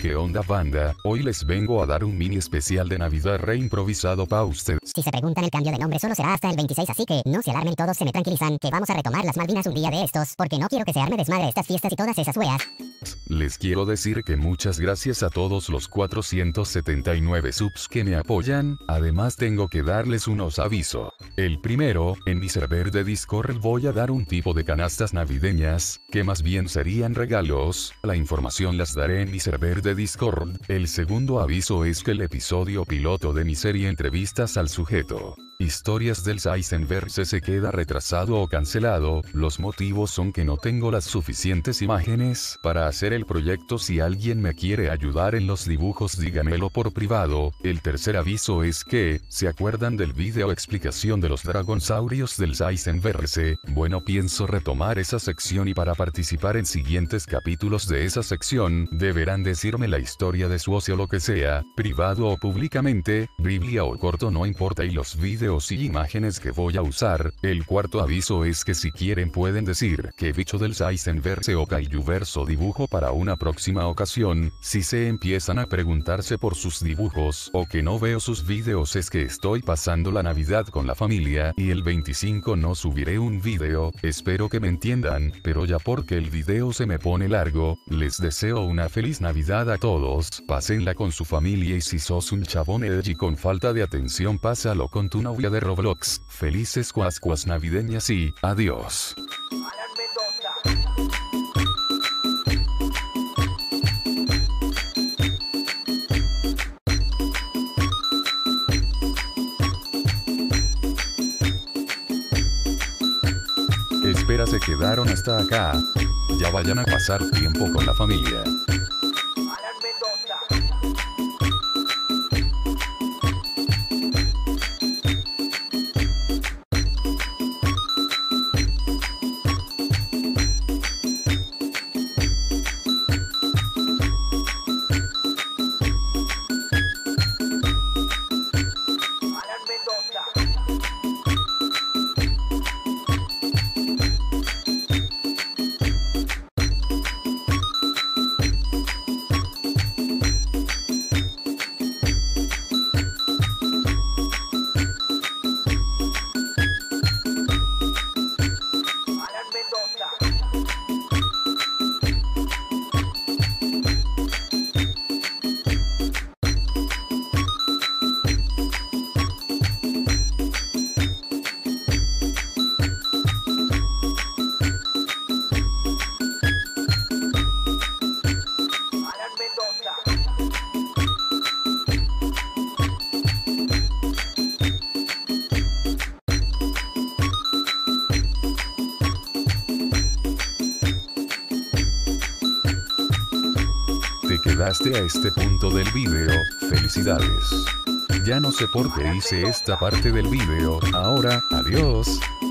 ¿Qué onda banda? Hoy les vengo a dar un mini especial de Navidad reimprovisado pa' ustedes. Si se preguntan, el cambio de nombre solo será hasta el 26, así que no se alarmen y todos se me tranquilizan, que vamos a retomar las Malvinas un día de estos, porque no quiero que se arme desmadre estas fiestas y todas esas weas. Les quiero decir que muchas gracias a todos los 479 subs que me apoyan, además tengo que darles unos avisos. El primero, en mi server de Discord voy a dar un tipo de canastas navideñas, que más bien serían regalos, la información las daré en mi server de Discord. El segundo aviso es que el episodio piloto de mi serie Entrevistas al Sujeto, Historias del Saizenverse se queda retrasado o cancelado, los motivos son que no tengo las suficientes imágenes para hacer el proyecto. Si alguien me quiere ayudar en los dibujos dígamelo por privado. El tercer aviso es que, ¿se acuerdan del video explicación de los dragonsaurios del Saizenverse? Bueno, pienso retomar esa sección y para participar en siguientes capítulos de esa sección, deberán decirme la historia de su ocio, lo que sea, privado o públicamente, biblia o corto no importa, y los videos y imágenes que voy a usar. El cuarto aviso es que si quieren pueden decir qué bicho del Saizenverse o Kaiyuverso dibujo para una próxima ocasión. Si se empiezan a preguntarse por sus dibujos o que no veo sus videos, es que estoy pasando la Navidad con la familia y el 25 no subiré un video, espero que me entiendan, pero ya porque el video se me pone largo. Les deseo una feliz Navidad a todos, pásenla con su familia y si sos un chabón edgy con falta de atención pásalo con tu novia de Roblox. Felices Pascuas navideñas y adiós. Espera, se quedaron hasta acá. Ya vayan a pasar tiempo con la familia. Te quedaste a este punto del video, felicidades. Ya no sé por qué hice esta parte del video, ahora, adiós.